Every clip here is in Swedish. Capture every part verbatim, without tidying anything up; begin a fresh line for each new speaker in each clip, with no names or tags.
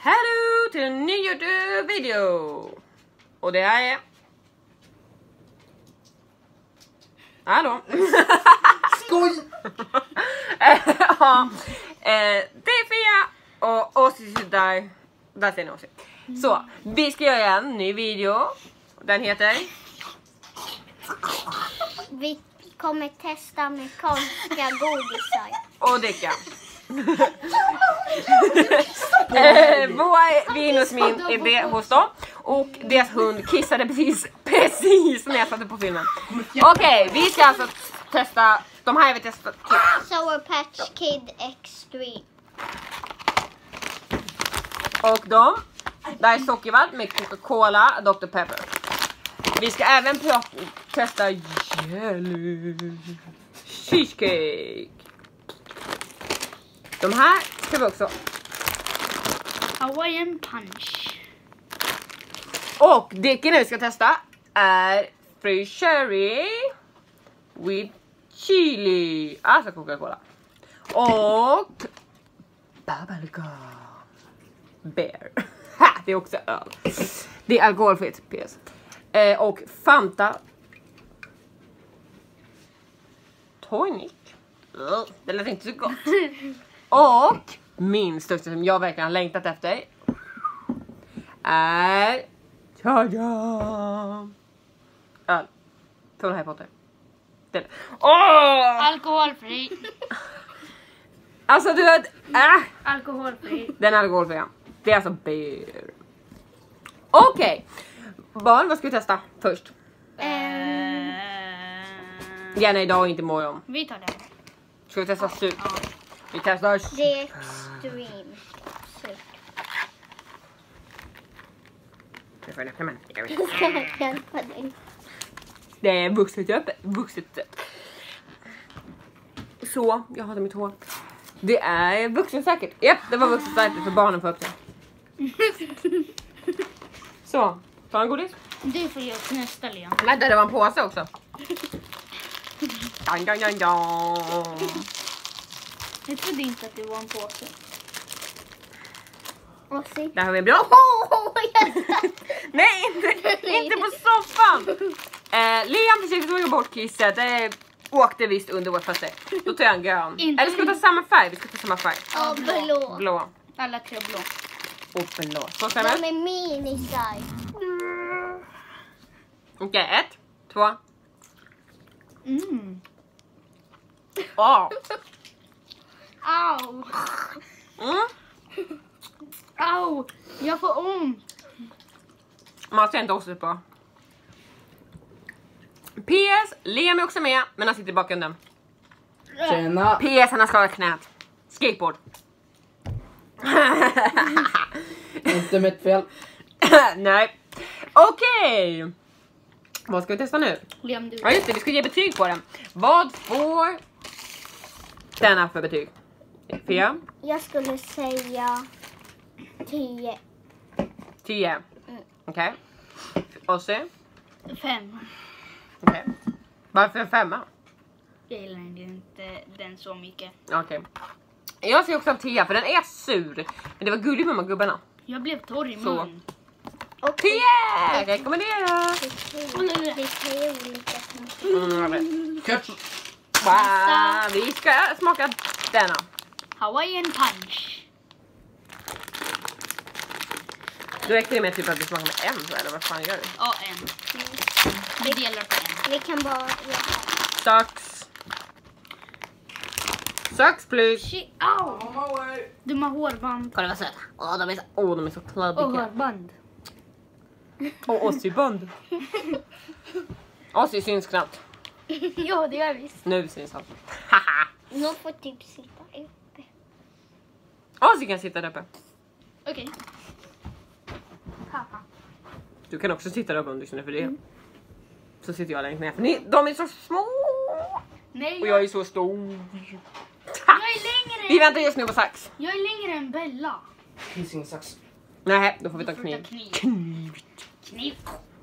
Hallå till en ny Youtube-video! Och det här är... Hallå!
Skoj!
Ja, eh, det är Fia och Åsi sitter där. Där ser ni Åsi. Så, vi ska göra en ny video. Den heter...
Vi kommer testa amerikanska godisar.
Och dricka. eh, vår, vi är inne hos min idé hos dem. Och deras hund kissade precis, precis när jag satte på filmen. Okej, okay, vi ska alltså testa. De här har vi testat.
Sour Patch Kid Extreme.
Och de, där är sockervadd med Coca-Cola, doktor Pepper. Vi ska även testa jelly cheesecake. De här ska vi också.
Hawaiian punch.
Och drycken vi ska testa är free cherry with chili. Alltså Coca-Cola. Och bubblegum bear. Ha, det är också öl. Det är alkoholfritt. P S. Eh, och Fanta tonic. Det lät inte så gott. Och min största som jag verkligen har längtat efter är tada! Öl från Harry Potter. Den. Åh!
Alkoholfri.
Alltså du vet, äh,
Alkoholfri.
den är alkoholfri. Det är alltså beer. Okej. Okay. Barn, vad ska vi testa först?
Uh,
Gärna idag och inte imorgon.
vi tar den.
Ska vi testa surt? Vi testar surt.
Det är extreme surt.
Jag får öppna, men jag vet.
Jag ska hjälpa dig.
Det är vuxet upp, vuxet upp. Så, jag hatar mitt hår. Det är vuxen säkert. Japp, det var vuxen säkert för barnen får upp det. Så, ta en godis.
Du får göra nästa Leon.
Vänta, det var en påse också. Dang, dang, dang, dang.
Jag trodde inte att det var en påse.
Och se.
Där har vi en bra. Nej, inte, inte på soffan. Eh, Liam försökte tog bort kisset. Det åkte visst under vårt fötter. Då tar jag en grön.
Inte
Eller ska vi ta samma färg? Vi ska ta samma färg.
Ja, blå.
Blå.
Alla tre blå.
Och blå. Så
De
stämmer.
är minisar.
Okej, ett, två.
Mm.
Åh.
Au.
Mm.
Au. Jag får ont.
Man ser inte också på. P S, Liam är också med, men han sitter i bakgrunden.
Tjena!
P S, han har slagit knät. Skateboard.
Inte mitt fel.
Nej. Okej. Okay. Vad ska vi testa nu?
Leon, du.
Ja just det, vi ska ge betyg på den. Vad får denna för betyg? Fia?
Jag skulle säga tio.
tio.
Mm.
Okej. Och se.
Fem.
Okej. Varför en femma?
Jag gillar inte den så mycket.
Okej. Jag ser också en tio för den är sur. Men det var gulligt med de här gubbarna.
Jag blev torr i
Så.
mun.
Och
tio! Rekommenderar.
det är tre olika smaker.
Mm, jag vet.
Ketchup.
Wow, vi ska smaka denna.
Hawaiian punch.
Då räcker det med typ att vi smakar med en, eller vad fan gör du?
Ja, en. Vi delar på en.
Vi kan bara...
Sax. Sax plus.
Shit, au. De har hårband.
Kolla vad söta. Åh, de är så, åh, de är så
Och
kladdiga.
hårband.
Och Ossi-band. Ossi syns knappt.
Ja, det gör visst.
Nu syns han. Haha.
Någon får typ sitta uppe.
Ossi kan sitta där uppe.
Okej. Haha.
Du kan också sitta där uppe om du känner för det. Så sitter jag längst ner. För ni, de är så små.
Nej,
Och
jag,
jag är så stor.
jag är längre.
Vi väntar just nu på sax.
Jag är längre än Bella.
Finns ingen sax.
Nej, då får vi ta
Får ta
kniv.
kniv.
Kniv.
Kniv.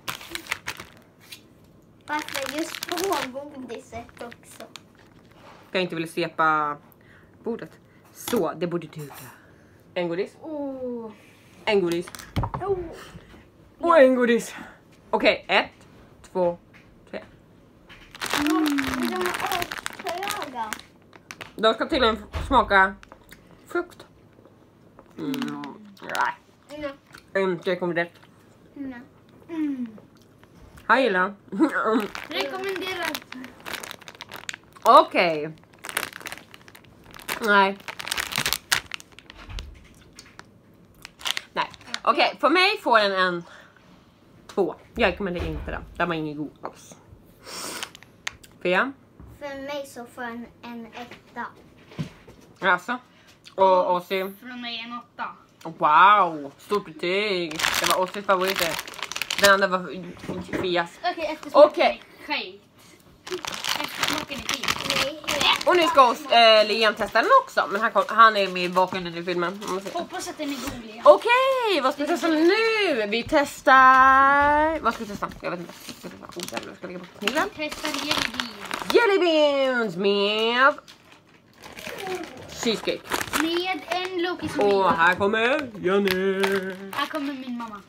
Varför just på godiset också?
Jag inte vill svepa bordet. Så, det borde duga. En godis.
Oh.
En godis.
Oh.
Och en godis. Okej, ett, två, tre.
Mm. De är avtröga.
De ska tydligen smaka frukt. Mm. Nej,
Mm.
inte kommer det.
Mm.
Mm.
Här gillar den.
Rekommenderar.
Okej. Nej. Nej. Okej, för mig får den en två. Jag rekommenderar inte den. Den var ingen god alls. Fia?
För mig så får en en etta.
Alltså. Och Ossi?
Från mig en åtta.
Wow, stort betyg. Det var Ossis favoriter. Den andra var Fias.
Okej, eftersmaken
Okej.
är skit. Eftersmaken är skit.
Nej.
Och nu ska oss, eh, Liam testa den också. Men han, kom, han är med i bakgrunden i filmen. Om man ser.
Hoppas att den är god igen.
Okej, vad ska vi testa nu? Vi testar... Vad ska vi testa? Jag vet inte. Vi ska testa. Oh, jävlar, vi ska lägga på kniven.
Testar jelly bean.
Jelly beans med cheesecake.
Med en Loki som
Och
bidrar.
här kommer Jenny.
Här kommer min mamma.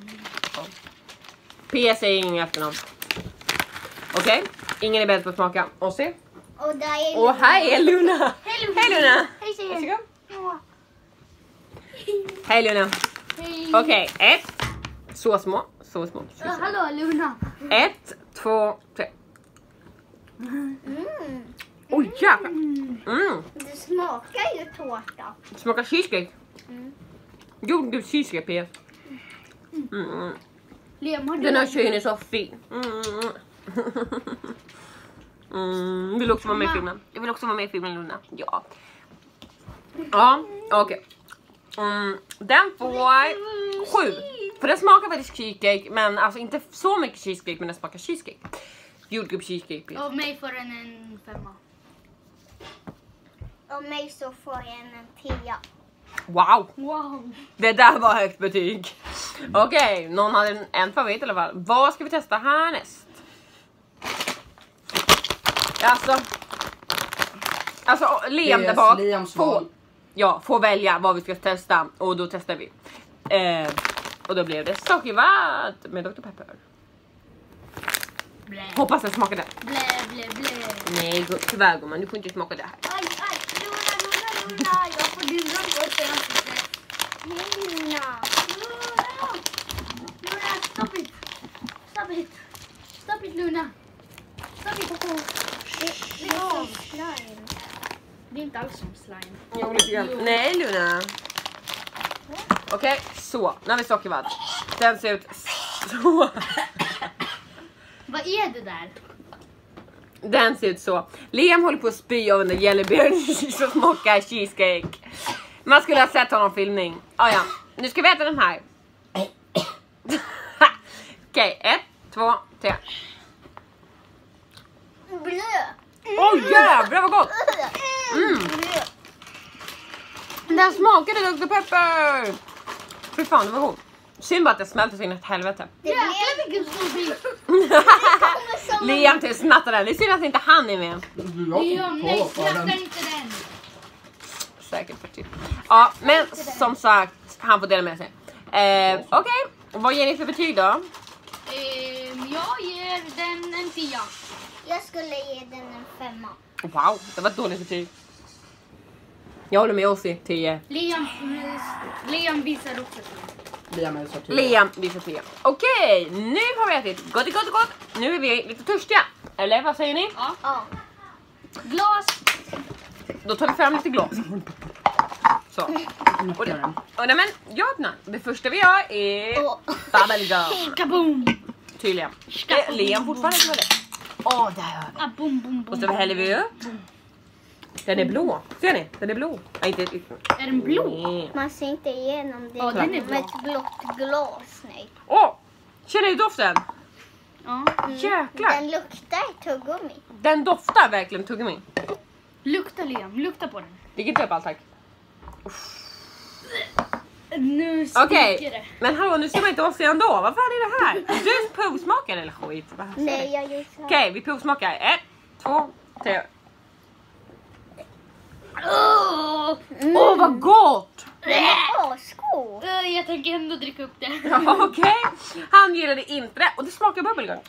P säger ingen efternamn. Okej, ingen är beredd på att smaka. Ossi.
Och där är
Och här är Luna.
Hej Luna.
Hej Luna.
Hej tjejer.
Varsågod.
Ja.
Hej Luna.
Hej.
Okej, ett. Så små. Så små. Så
Ja,
små.
hallå Luna.
Ett, två, tre.
Mm.
Oj jäklar. Mm.
Det smakar ju tårta.
Smakar cheesecake.
Mm.
God, god cheesecake P S. Mm.
Liam, har du
Den här tjejen är så fin. Mm. Mm. Vill också vara med i filmen. Jag vill också vara med i filmen Luna. Ja. Ja, okej. Okay. Mm. Den får sju. För den smakar faktiskt cheesecake. Men alltså inte så mycket cheesecake. Men den smakar cheesecake. Jordgubb cheesecake.
Av mig får den en femma.
Och mig så får jag en, en tia.
Wow.
Wow.
Det där var högt betyg. Okej, okay, någon hade en, en favorit i alla fall. Vad ska vi testa härnäst? Alltså, alltså Liam där bak
Liams
får,
val.
ja, får välja vad vi ska testa. Och då testar vi. Eh, och då blev det sockervadd med doktor Pepper.
Blä.
Hoppas den smakade.
Blä, blä, blä.
Nej, gå- tyvärr gumman, du får inte smaka det här.
Aj, aj, Luna, Luna, Luna. Jag får
Luna går till ansiktet.
Luna.
Luna. Luna, stop it. Stop it. Stop it Luna. Stop it.
Det det är som slime.
Det är inte alls som slime.
Jo, lite grann. Nej Luna. Okej, så. Nu har vi sockervadd. Den ser ut så.
Vad är det där?
Den ser ut så. Liam håller på att spy av den där jellybean som smakar cheesecake. Man skulle ha sett honom filmning. Ah, ja. Nu ska vi äta den här. Okej, okay, ett, två, tre.
Blö.
Åh oh, jävlar vad gott! Mm.
Blö.
Den smakade doktor Pepper! Fy fan, det var god. Synd bara att det smälter så in i ett helvete.
Det blev
Jäklar vilken stor bit.
som
Liam till snatta den. Det är synd att inte han är med.
Du har
Liam,
inte
nej
på för
slakta
den.
inte den.
Säkert för typ. Ja, men som sagt, han får dela med sig. Eh, Okej, okay. Vad ger ni för betyg då?
Ehm, jag ger den en tia.
Jag skulle ge den en femma.
Wow, det var ett dåligt betyg. Jag håller med Ossi, tio.
Liam, Liam visar också tia.
Liam är så till.
Liam visar tio. Okej, nu har vi ätit gott, gott, gott. Nu är vi lite törstiga. Eller vad säger ni?
Ja.
Ja.
Glas.
Då tar vi fram lite glas. Så. Och det, och nej, men jag öppnar. Det första vi gör är
Och
bubblegum.
Kaboom.
Tydligen. Det är Liam fortfarande som är det. Åh, där har vi.
Ah, boom, boom,
Och
boom.
så häller vi upp. Den är blå. Ser ni? Den är blå. Nej, inte
Är den blå?
Nej.
man ser inte igenom det
Ja, den är
med
blå.
ett blått glas. Nej.
Åh! Känner ni doften?
Ja.
Jäklar.
Den luktar tuggummi.
Den doftar verkligen tuggummi.
Lukta Liam, lukta på den.
Ligg inte upp allt tack.
Nu sticker
Okej,
det.
men hallå nu ser man inte oss igen då. Vad fan är det här? Du provsmakar eller skit? Vad säger
Nej,
ni?
jag gör så här.
Okej, vi provsmakar. Ett, två, tre.
Åh,
Åh, vad gott!
Den är asgod.
uh, jag tänker ändå dricka upp det.
Ja, okej. Han gillade inte det. Och det smakar bubbelgum.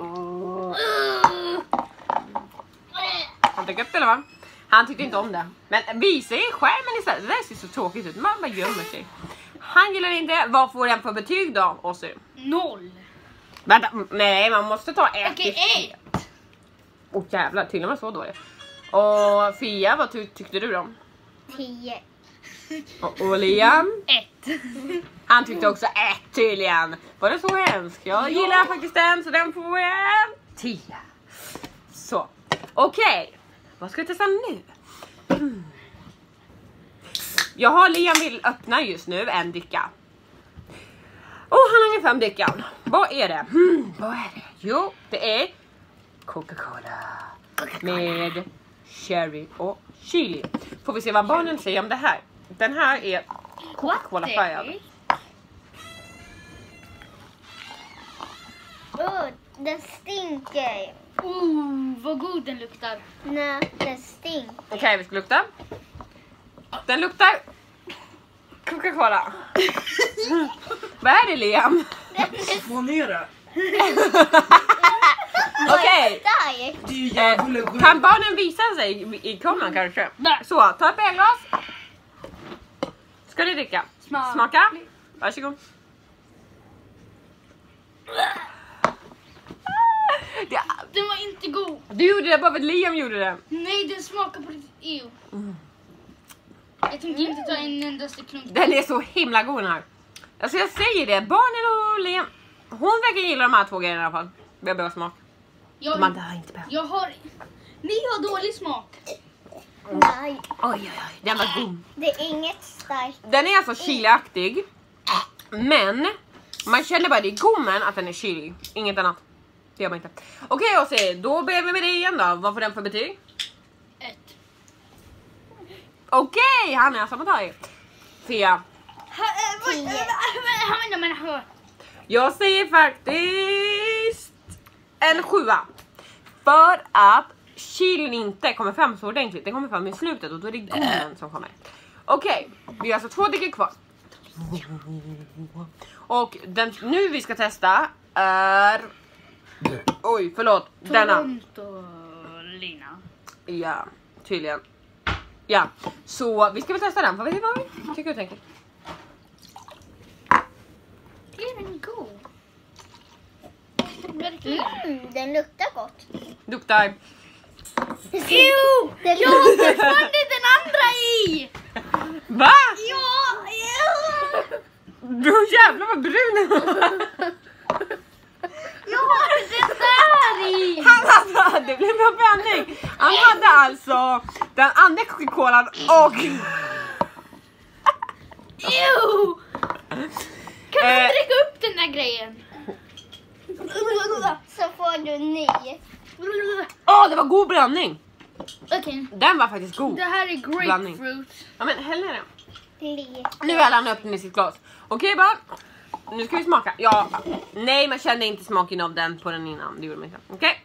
Han tycker upp det eller va? Han tyckte inte om det. Men visa i skärmen istället. Det där ser så tråkigt ut. Man bara gömmer sig. Han gillar inte. Vad får den för betyg då, Ossi?
Noll.
Vänta, nej man måste ta ett.
Okej, ett.
Åh jävlar, till och med så dåligt. Och Fia, vad ty tyckte du då?
Tio.
Och, och Liam?
Ett.
Han tyckte också ett tydligen. Var det så hemskt? Jag gillar faktiskt den, så den får en tio. Så, okej. Okay. Vad ska vi testa nu? Mm. Jag har Liam vill öppna just nu en dricka. Och han har ungefär fem drickan. Vad är det? Mm, vad är det? Jo, det är Coca-Cola. Med cherry och chili. Får vi se vad barnen säger om det här. Den här är Coca-Cola färgad.
Oh, den stinker.
Oh, vad god den luktar.
Nej, den stinker.
Okej, okay, vi ska lukta. Den luktar Coca-Cola. Vad är det, Liam?
Få ner det.
Okej.
Okay.
Eh, kan barnen visa sig i, i kameran kanske?
Nej.
Så, ta ett glas. Ska du dricka?
Smak.
Smaka. Varsågod. Det,
Den var inte god.
du gjorde det bara för att Liam gjorde det.
Nej, den smakar på riktigt. Ew.
Mm.
Jag tänkte inte ta en endaste klunk.
Den är så himla god den här. Alltså jag säger det, barnen och Liam. Hon verkar gilla de här två grejerna i alla fall. Vi har bra smak.
Jag,
De andra har inte bra.
jag har... Ni har dålig smak.
Nej,
Oj oj oj, den var god.
det är inget starkt.
Den är alltså chiliaktig. Men man känner bara det i gommen att den är chili. Inget annat. Det gör man inte. Okej, och se, då börjar vi med det igen då. Vad får den för betyg?
Ett.
Okej, han är samma tag. Fia. Jag säger faktiskt en sjua. För att chilin inte kommer fram så ordentligt. Den kommer fram i slutet och då är det gommen som kommer. Okej, vi har alltså två drickor kvar. Och den nu vi ska testa är... Oj, förlåt. Denna.
Toronto, Lina.
Ja, tydligen. Ja, så vi ska väl testa den. Vad vet du vad vi tycker och tänker?
Är den god? Verkligen.
Mm, den luktar gott.
Luktar...
Ew!
Den
Jag har fortfarande den andra i!
Va?
Ja! Ew!
Du jävlar vad brun den var.
Jag har den där i!
Han hade, det blev en blandning. Han hade alltså den andra Coca-Colan och...
Ew! Kan du
Eh.
dricka upp den där grejen?
Så får du ny.
Åh, oh, det var god blandning.
Okej.
Den var faktiskt god.
Det här är
Blandning.
grapefruit.
Ja, men häll ner den.
Lite.
Nu häller han upp den i sitt glas. Okej, barn. Nu ska vi smaka. Ja, nej, man kände inte smaken av den på den innan. Det gjorde man inte. Okej.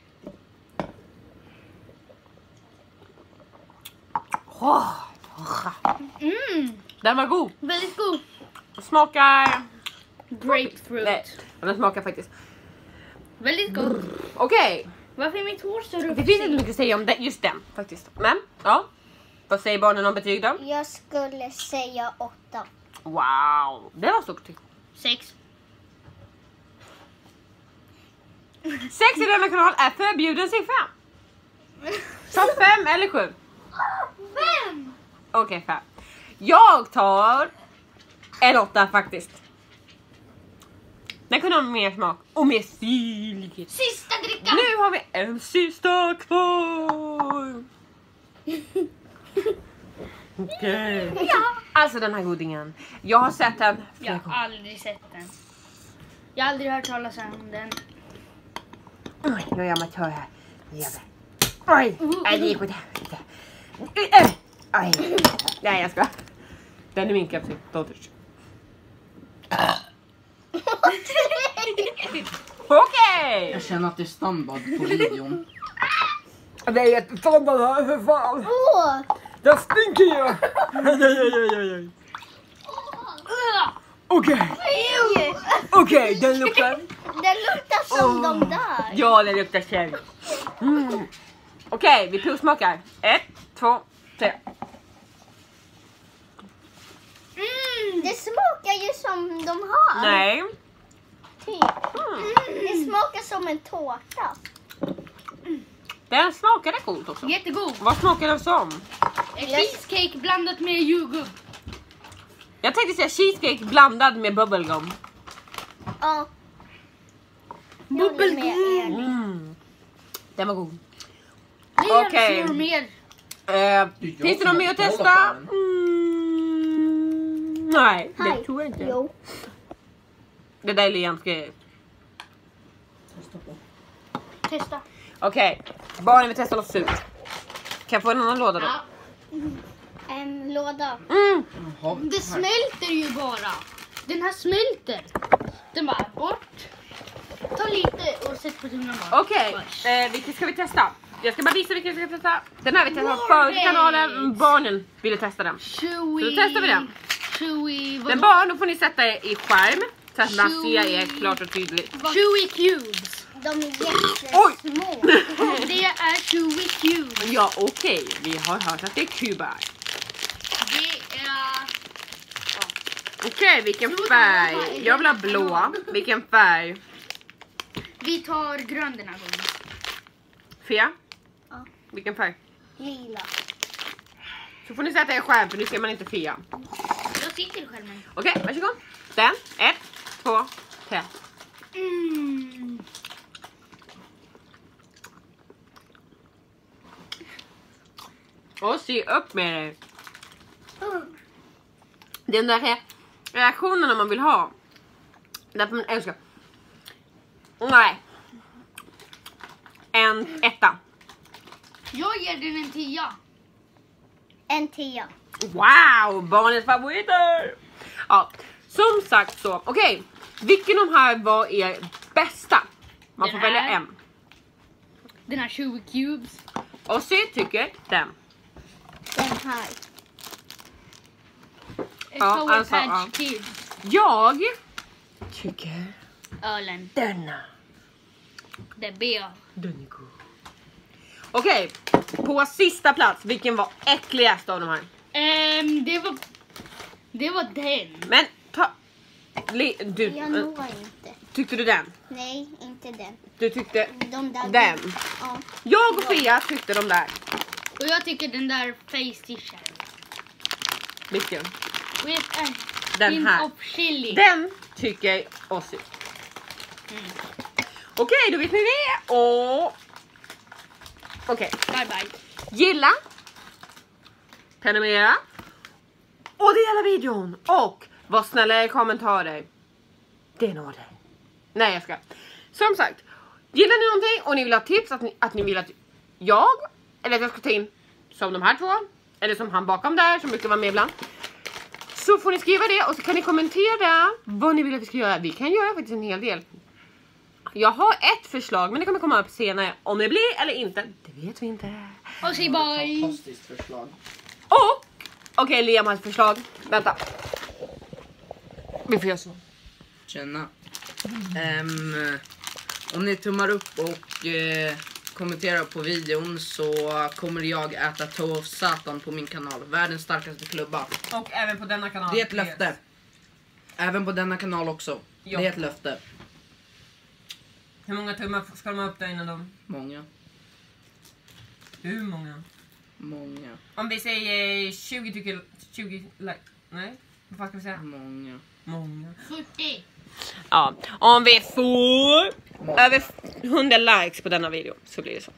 Oh.
Mm,
Den var god.
väldigt god.
Smakar...
Grapefruit.
Nej, den smakar faktiskt.
Väldigt god.
Okej.
Varför är mitt hår så rufsigt?
Det finns inte mycket att säga om det, just den faktiskt. Men, ja. Vad säger barnen om betyg då?
Jag skulle säga åtta.
Wow, det var stort betyg.
Sex.
Sex i denna kanal är förbjuden siffra. Så fem eller sju?
Fem!
Okej, okay, fem. Jag tar en åtta faktiskt. Den kunde ha mer smak och mer syrlighet.
Sista drickan!
Nu har vi en sista kvar. Okej. Okay.
Ja.
Alltså den här godingen. Jag har sett den
Jag
flera
har
gånger.
aldrig sett den. Jag har aldrig hört talas om den.
Oj, jag är amatör här. Jävlar. Oj, nej det gick åt helvete. Oj, nej jag ska. Den är min kapsyl. Dotters. Okej.
Jag känner att det är standard på videon.
Det är ett standard här för fan.
Åh!
Det stinker ju. Oj, oj, oj, oj, oj. Okej. Okej, den luktar.
Den luktar som de där.
Ja, den luktar cherry. Mm. Okej, vi provsmakar. Ett, två, tre.
Mm, det smakar ju som de har.
Nej.
Typ. Mm, det smakar som en tårta.
Den smakade coolt också.
Jättegod.
Vad smakar den som?
En cheesecake blandat med jordgubb.
Jag tänkte säga cheesecake blandad med bubblegum.
Ja. Jag håller med er.
Mm. Den var god.
Okej.
Okej.
Mer.
Eh,
jag
finns det
som
något mer att
håller
testa?
på den.
Mm, nej, det
Hej.
tror jag inte.
Jo.
Det där är Liams grej.
Testa.
Okej, barnen vill testa något surt. Kan jag få en annan låda då?
Ja.
En låda.
Mm.
Jaha,
Det
här.
smälter ju bara. Den här smälter. Den bara bort. Ta lite och sätt på tungan bara.
Okej, eh, vilket ska vi testa? Jag ska bara visa vilken vi ska testa. Den här vi testade förut i kanalen. Barnen ville testa den.
Chewy.
Så då testar vi den.
Chewy.
Men barn, då får ni sätta er i skärm. Så att man ser er klart och tydligt.
Chewy cubes.
De är jättesmå.
Oj!
Det är chewy cubes.
Ja, okej. Vi har hört att det är kubar.
Det är...
Okej, vilken färg? Jag vill ha blå. Vilken färg?
Vi tar grön den här gången.
Fia?
Ja.
Vilken färg?
Lila.
Så får ni sätta er i skärm för nu ser man inte Fia.
Jag sitter i skärmen.
Okej, varsågod. Den. Ett, två, tre.
Mm.
Och se upp med dig. Den där re- reaktionen man vill ha. Därför man älskar. Nej. En etta.
Jag ger den en tia.
En tia.
Wow, barnens favoriter. Ja, som sagt så. Okej, vilken av de här var er bästa? Man får
Den
välja
här.
en.
Den här chewy cubes.
Och se tycker den.
Den här.
Ja,
Sour
alltså,
Patch
ja.
Kids.
Jag tycker
Ölen.
denna.
Det är B.
Den är god. Okej, på sista plats, vilken var äckligast av de här?
Ehm, det var... Det var den.
Men ta... Le, du,
Jag når inte.
tyckte du den?
Nej, inte den.
Du tyckte
De där.
den?
Ja.
Jag och Fia tyckte de där.
Och jag tycker den där face dishen.
Vilken?
With a
Den
hint
här.
of chili.
Den tycker Ossi.
Mm.
Okej, då vet ni det. Och... Okej,
Bye bye.
gilla. Prenumerera. Och dela videon. Och var snälla i kommentarer. Det är något. Nej, jag ska. Som sagt, gillar ni någonting och ni vill ha tips att ni, att ni vill att jag eller att jag ska ta in som de här två eller som han bakom där som brukar vara med ibland, så får ni skriva det och så kan ni kommentera vad ni vill att vi ska göra. Vi kan göra faktiskt en hel del. Jag har ett förslag men det kommer komma upp senare. Om det blir eller inte, det vet vi inte.
Och säg bye.
Fantastiskt förslag.
Och okej, okay, Liam har ett förslag. Vänta. Vi får göra så.
Känna. Ehm, om ni tummar upp och eh, kommenterar på videon så kommer jag äta Toe of Satan på min kanal. Världens starkaste klubba.
Och även på denna kanal.
Det är ett löfte. Även på denna kanal också.
Ja.
Det är ett löfte.
Hur många tummar ska de ha upp där innan de?
Många.
Hur många?
Många.
Om vi säger tjugo tycker... tjugo like... Nej, vad fan ska vi säga?
Många.
Många.
fyrtio.
Ja, om vi får över hundra likes på denna video så blir det så.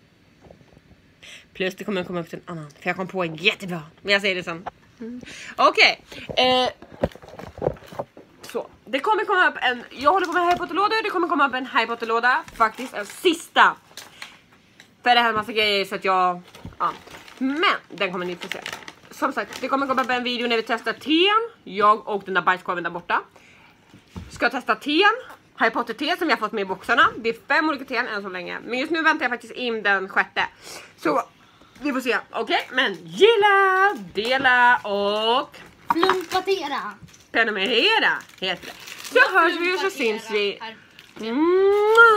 Plus det kommer komma upp till en annan. För jag kom på en jättebra. Men jag säger det sen. Mm. Okej. Okay. Eh, så. Det kommer komma upp en... Jag håller på med Harry Potter-lådor. Det kommer komma upp en Harry Potter-låda. Faktiskt en sista. För det här är en massa grejer så att jag... Ja. Men den kommer ni få se. Som sagt, det kommer komma upp en video när vi testar teen. Jag och den där bajskorven där borta ska testa teen. Harry Potter te som jag fått med i boxarna. Det är fem olika teen än så länge. Men just nu väntar jag faktiskt in den sjätte. Så vi får se. Okej, okay? Men gilla, dela och...
Flumpatera.
prenumerera heter det. Så hörs vi och så syns vi.
Här.
Mm.